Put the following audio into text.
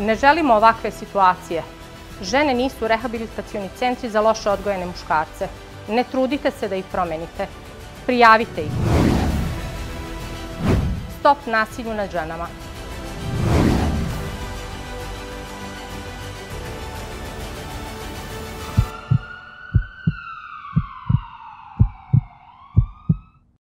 Ne želimo ovakve situacije. Žene nisu rehabilitacioni centri za loše odgojene muškarce. Ne trudite se da ih promenite. Prijavite ih. Stop nasilju nad ženama.